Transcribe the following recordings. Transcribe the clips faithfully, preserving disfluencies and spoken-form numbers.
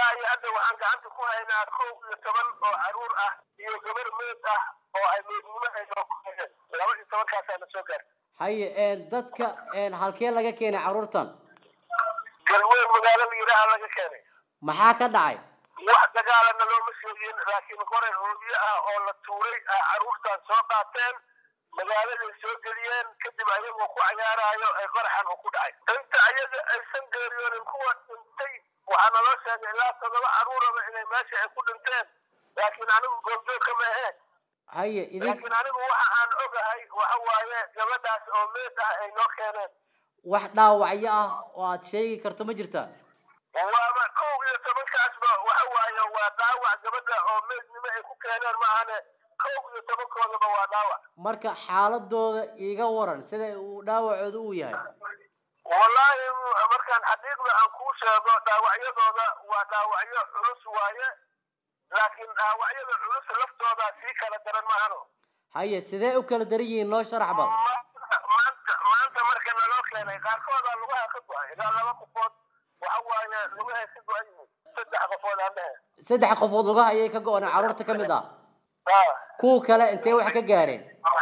ilaa iyo hadda waxaan gacanta ku haynaa kow iyo toban oo caruur ah iyo gabar meed ah oo ay meednimo ay soo kordheen laba iyo tobankaas la soo gaaray haye ee dadka ee halkee laga keenay caruurtan galweyn magaalada yiraah laga keenay maxaa ka dhacay wax dagaalana looma sheegin laakiin qoray hooyo ah oo la tuuray caruurtan soo qaateen magaalada soo geliyeen kadib ayagoo ku ciyaarayo ay qaraxan ku dhacay inta ayaga aysan geeriyoonin kuwa intay waxaana loo sheegay ilaa todoba caruuraba inay meesha ay ku dhinteen laakiin anigu goobjoog kama ahayn haye idin laakiin anigu waxa aan ogahay waxa waaye gabadhaas oo meed ah ay noo keeneen wax dhaawacyo ah oo aad sheegi karto ma jirta waaba kow iyo tobankaasba waxa waaye waa dhaawac gabadha oo meednimo ay ku keeneen maahane kow iyo tobankoodaba waa dhaawac marka xaaladooda iiga waran sida uu dhaawacoodu u yahay wallahi markaan xaqiiqda aan ku sheego dhaawacyadooda waa dhaawacyo culus waaye laakiin dhaawacyada culus laftooda si kala daran maahano haye sidee u kala daran yihiin noo sharax bal maanta maanta marka naloo keenay qaarkooda lugaha ka go'ay ilaa laba qofood waxa waaye lugaha ka go'ay saddex qofood aan dhahay saddex qofood lugaha ayay ka go'een caruurta ka mid ah kuwa kale intee wax ka gaareen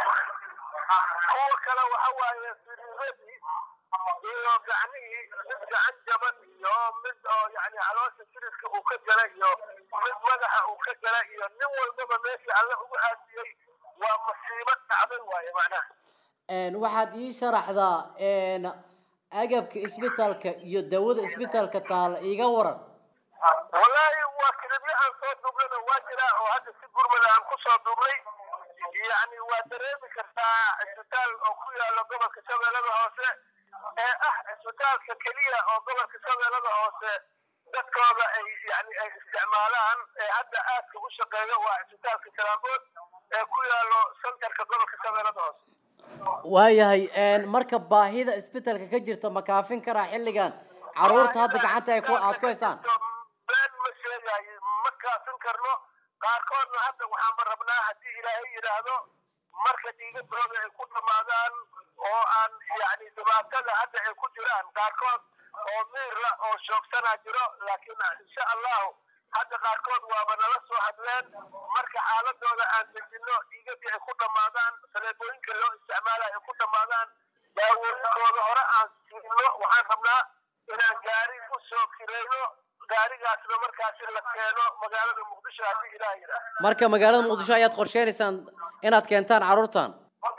kuwa kale waxa waaye sirridii iyo gacmihii gacan jaban iyo mid oo yani caloosha siriska uu ka galay iyo mid madaxa uu ka galay iyo nin walbaba meeshii alle ugu aasiyey waa masiibo dhacday waaye macnaha een waxaad ii sharaxdaa een agabka isbitaalka iyo dawada isbitaalka taala iiga waran wallahi waa kaliya aan soo duubnay waa jira oo hadda si gurmada aan ku soo duubnay yani waa dareemi kartaa isbitaal oo ku yaala gobolka Shabeellaha Hoose ee ah isbitaalka kaliya oo gobolka Shabeellaha Hoose dadkooda ay yani ay isticmaalaan ee hadda aadka u shaqeeyo waa isbitaalka Shabeellaha ee ku yaalo santarka gobolka Shabeellaha Hoose waayahay een marka baahida isbitaalka ka jirta ma kaafin karaa xilligan caruurta hadda gacanta ay ku aad ku haysaan been ma sheegay ma kaafin karno qaarkoodna hadda waxaan rabnaa haddii ilaahay yiraahdo marka dhiiga dooda ay ku dhamaadaan oo aan yani dhibaatada hadda ay ku jiraan qaarkood oo miirla oo shoogsana jiro laakiin insha allahu hadda qaarkood waaba nala soo hadleen marka xaaladooda aan dejino dhiigadii ay ku dhamaadaan saleebooyinka loo isticmaala ay ku dhamaadaan daawooyinkooda hore aan siino waxaan rabnaa inaan gaari u soo kireyno gaarigaasna markaasi la keeno magaalada muqdisho haddii ilaahay yiraahdo marka magaalada muqdisho ayaad qorsheenaysaan inaad keentaan caruurtan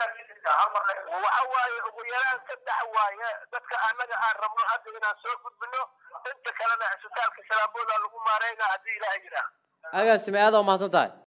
waxa waaye ugu yaraan saddex waaye dadka annaga aan rabno hadda inaan soo gudbino inta kalena isbitaalka Shabeellaha lagu maareeyo haddii ilaahay yiraahdo agaasime aad u mahadsan tahay